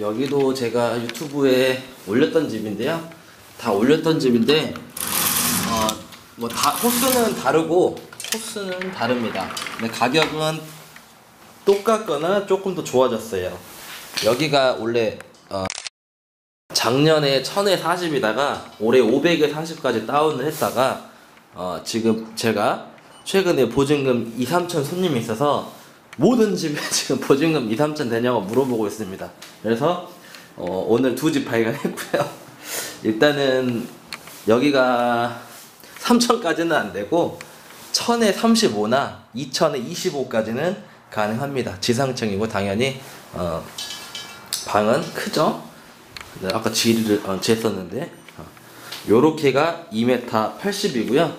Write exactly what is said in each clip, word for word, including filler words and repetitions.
여기도 제가 유튜브에 올렸던 집인데요. 다 올렸던 집인데 어, 뭐 다 호수는 다르고 호수는 다릅니다. 근데 가격은 똑같거나 조금 더 좋아졌어요. 여기가 원래 어, 작년에 천에 사십이다가 올해 오백에 사십까지 다운을 했다가 어, 지금 제가 최근에 보증금 이, 삼천 손님이 있어서 모든 집에 지금 보증금 이, 삼천 되냐고 물어보고 있습니다. 그래서 어, 오늘 두 집 발견했고요. 일단은 여기가 삼천까지는 안 되고 천에 삼십오나 이천에 이십오까지는 가능합니다. 지상층이고 당연히 어, 방은 크죠. 아까 지리를 어, 쟀었는데 어, 요렇게가 이 미터 팔십이고요.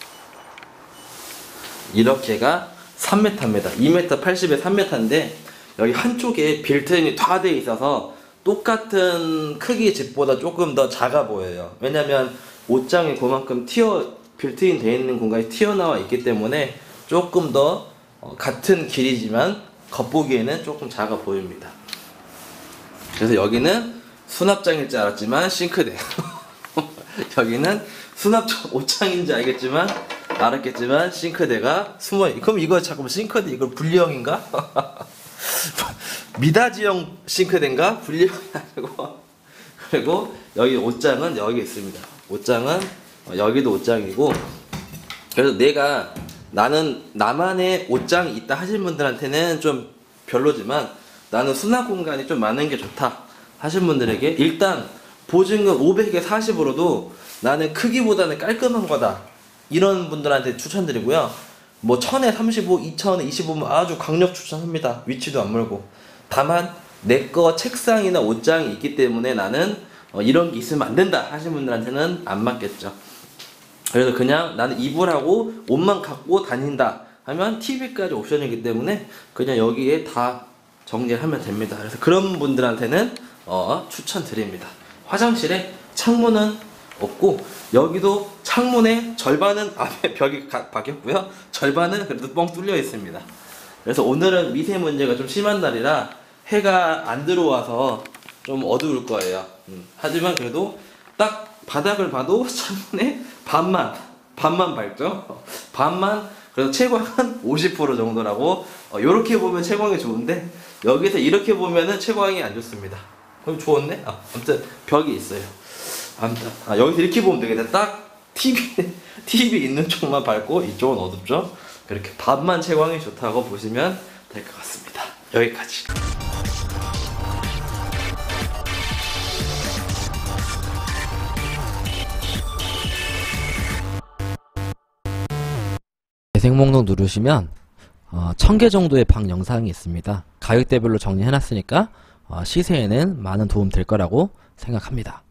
이렇게가 삼 미터입니다. 이 미터 팔십에 삼 미터인데 여기 한쪽에 빌트인이 다 돼 있어서 똑같은 크기 집보다 조금 더 작아 보여요. 왜냐면 옷장이 그만큼 튀어 빌트인 돼 있는 공간이 튀어나와 있기 때문에 조금 더 어, 같은 길이지만 겉보기에는 조금 작아 보입니다. 그래서 여기는 수납장일 줄 알았지만 싱크대. 여기는 수납장 옷장인 줄 알겠지만 알았겠지만 싱크대가 숨어있. 그럼 이거 잠깐만 싱크대 이거 분리형인가? 미닫이형 싱크대인가? 분리형이 아니고. 그리고 여기 옷장은 여기 있습니다. 옷장은 여기도 옷장이고. 그래서 내가 나는 나만의 옷장이 있다 하신 분들한테는 좀 별로지만 나는 수납 공간이 좀 많은 게 좋다 하신 분들에게 일단 보증금 오백에 사십으로도 나는 크기보다는 깔끔한 거다 이런 분들한테 추천드리고요. 뭐 천에 삼십오, 이천에 이십오면 아주 강력 추천합니다. 위치도 안 멀고. 다만 내 거 책상이나 옷장이 있기 때문에 나는 어, 이런 게 있으면 안 된다 하신 분들한테는 안 맞겠죠. 그래서 그냥 나는 이불하고 옷만 갖고 다닌다 하면 티비까지 옵션이기 때문에 그냥 여기에 다 정리를 하면 됩니다. 그래서 그런 분들한테는 어, 추천드립니다. 화장실에 창문은 없고 여기도 창문의 절반은 앞에 벽이 가, 박혔고요. 절반은 그래도 뻥 뚫려 있습니다. 그래서 오늘은 미세먼지가 좀 심한 날이라 해가 안 들어와서 좀 어두울 거예요. 음. 하지만 그래도 딱 바닥을 봐도 창문에 반만 반만 밝죠. 반만 그래서 채광은 오십 퍼센트 정도라고 어, 이렇게 보면 채광이 좋은데 여기서 이렇게 보면은 채광이 안 좋습니다. 그럼 좋았네. 아, 아무튼 벽이 있어요. 아무튼 아, 여기서 이렇게 보면 되겠다. 딱 티비 티비 있는 쪽만 밝고 이쪽은 어둡죠. 이렇게 반만 채광이 좋다고 보시면 될 것 같습니다. 여기까지. 재생 목록 누르시면 어, 천 개 정도의 방 영상이 있습니다. 가격대별로 정리해놨으니까 어, 시세에는 많은 도움 될 거라고 생각합니다.